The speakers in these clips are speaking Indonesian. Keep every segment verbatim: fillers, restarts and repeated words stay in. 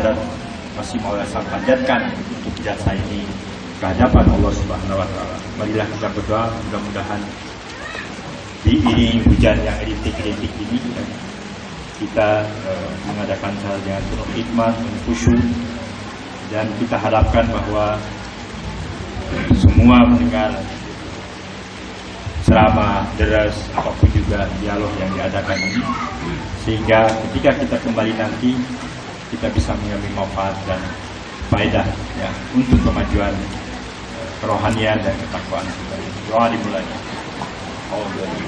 Hadrat masih mau saya panjatkan untuk jasa ini ke hadapan Allah Subhanahu wa taala. Marilah kita berdoa, mudah-mudahan diiringi hujan yang rintik-rintik ini kita uh, mengadakan hal dengan penuh hikmat, penuh khusyuk, dan kita harapkan bahwa semua mendengar ceramah, deras, apapun juga dialog yang diadakan ini, sehingga ketika kita kembali nanti kita bisa mengambil manfaat dan faedah ya, untuk kemajuan kerohanian dan ketakwaan kita. Doa dimulai. Allah.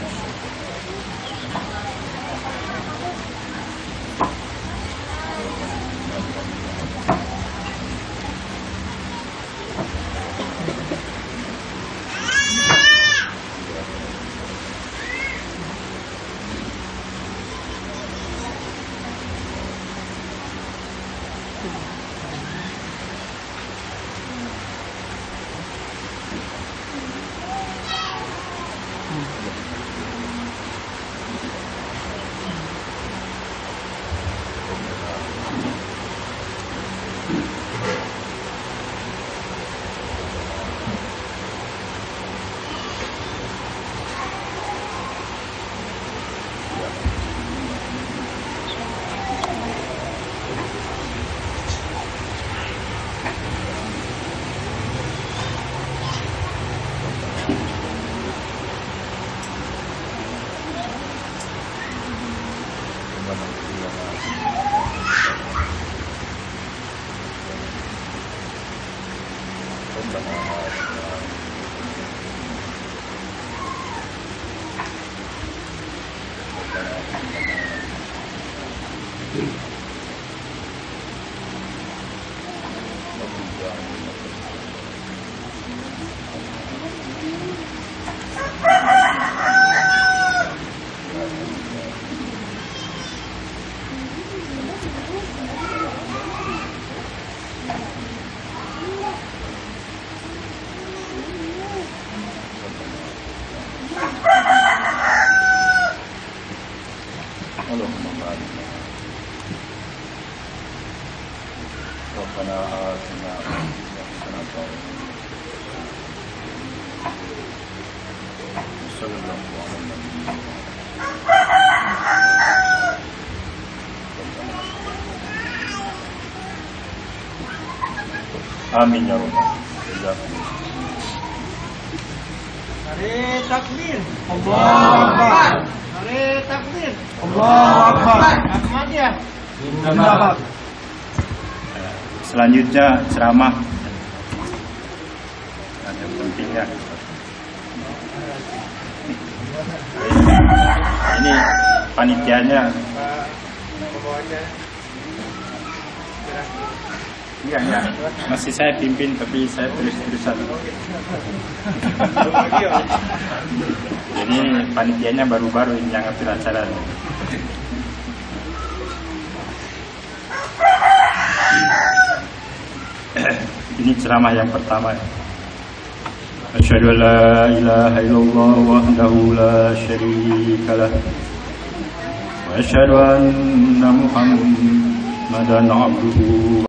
Amin ya rabbal alamin. Nare takbir, Allahu Akbar. Nare takbir, Allahu Akbar. Ahmadiyah. Zindabad. Selanjutnya ceramah. Ada pentingnya. Ini panitianya. Iya, ya. Masih saya pimpin, tapi saya tulis-tulisan. Jadi panitianya baru-baru ini yang ngatur acara. Ini ceramah yang pertama. Asyhadu an la ilaha illallah wahdahu la syarika lah. Wa asyhadu anna Muhammadan abduhu